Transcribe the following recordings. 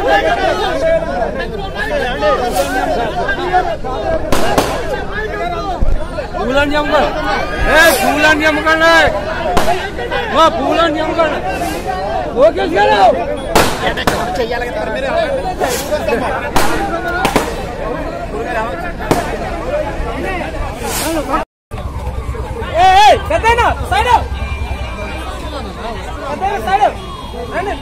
పూలని అమ్ముకోండి, పూలని అమ్ముకోండి, పూలని అమ్ముకోండి. ఓకే గారు చెయ్యాలి కదా మీరు. పెద్దనా సైడ్ సైడ్ రండి.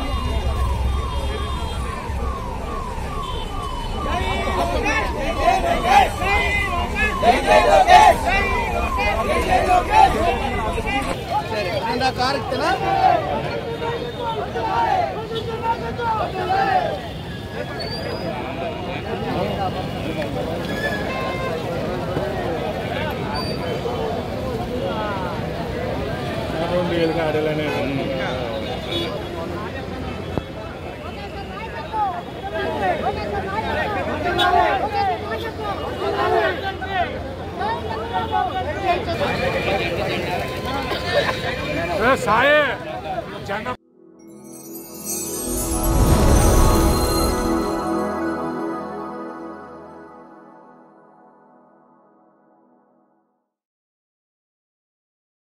కార్ ఇస్తానా ఆడలనే సాయే జెండా